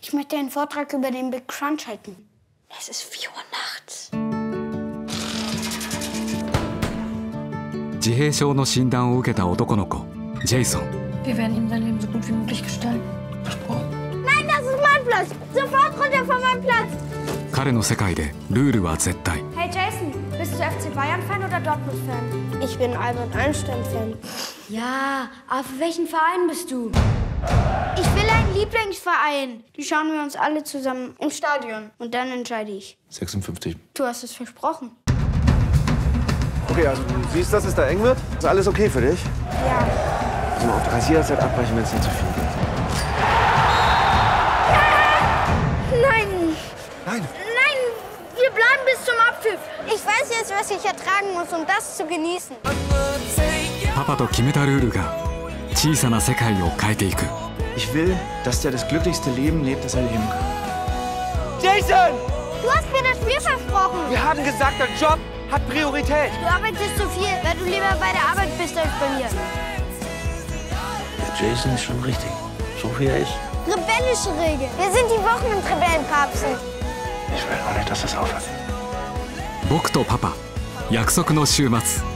Ich möchte einen Vortrag über den Big Crunch halten. Es ist 4 Uhr nachts. 自閉症の診断を受けた男の子、ジェイソン。 Wir werden ihm sein Leben so gut wie möglich gestalten. Nein, das ist mein Platz! Sofort runter von meinem Platz! 彼の世界でルールは絶対。 Hey Jason, bist du FC Bayern-Fan oder Dortmund-Fan? Ich bin Albert Einstein-Fan. Ja, aber für welchen Verein bist du? Ich will einen Lieblingsverein. Die schauen wir uns alle zusammen im Stadion. Und dann entscheide ich. 56. Du hast es versprochen. Okay, also du siehst, dass es da eng wird? Ist alles okay für dich? Ja. Also mal auf 3 jederzeit abbrechen, wenn es nicht zu viel wird. Nein! Nein! Nein! Wir bleiben bis zum Abpfiff. Ich weiß jetzt, was ich ertragen muss, um das zu genießen. パパと決めたルールが小さな世界を変えていく。 Ich will, dass der das glücklichste Leben lebt, das er leben kann. Jason! Du hast mir das Spiel versprochen. Wir haben gesagt, dein Job hat Priorität. Du arbeitest zu viel, weil du lieber bei der Arbeit bist als bei mir. Der Jason ist schon richtig. So wie er ist. Rebellische Regeln. Wir sind die Wochen im Rebellenkapsel. Ich will auch nicht, dass das aufhört. 僕とパパ、約束の週末。